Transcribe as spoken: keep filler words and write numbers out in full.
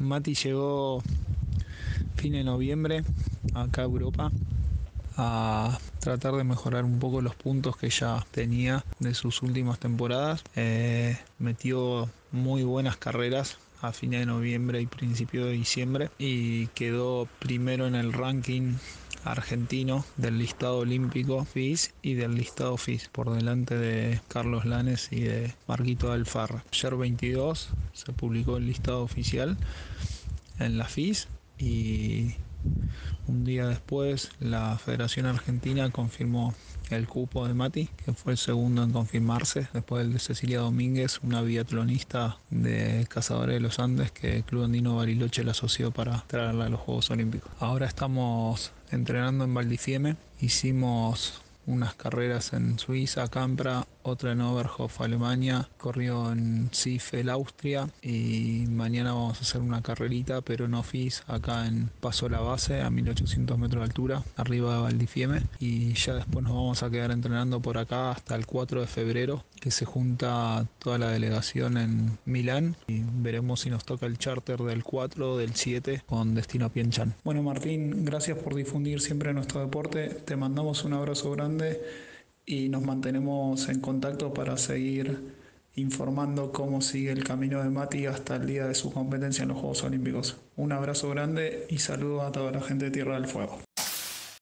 Mati llegó fin de noviembre acá a Europa a tratar de mejorar un poco los puntos que ya tenía de sus últimas temporadas. Eh, metió muy buenas carreras a fines de noviembre y principio de diciembre y quedó primero en el ranking argentino del listado olímpico F I S y del listado F I S por delante de Carlos Lanes y de Marquito Alfarra. Ayer veintidós se publicó el listado oficial en la F I S y un día después la Federación Argentina confirmó el cupo de Mati, que fue el segundo en confirmarse, después del de Cecilia Domínguez, una biatlonista de Cazadores de los Andes que el Club Andino Bariloche la asoció para traerla a los Juegos Olímpicos. Ahora estamos entrenando en Valdifieme, hicimos unas carreras en Suiza, Campra, otra en Oberhof, Alemania, corrió en Seefeld, Austria, y mañana vamos a hacer una carrerita, pero no F I S, acá en Paso La Base, a mil ochocientos metros de altura, arriba de Valdifieme, y ya después nos vamos a quedar entrenando por acá hasta el cuatro de febrero, que se junta toda la delegación en Milán, y veremos si nos toca el charter del cuatro o del siete con destino a Pienchán. Bueno, Martín, gracias por difundir siempre nuestro deporte, te mandamos un abrazo grande y nos mantenemos en contacto para seguir informando cómo sigue el camino de Mati hasta el día de su competencia en los Juegos Olímpicos. Un abrazo grande y saludos a toda la gente de Tierra del Fuego.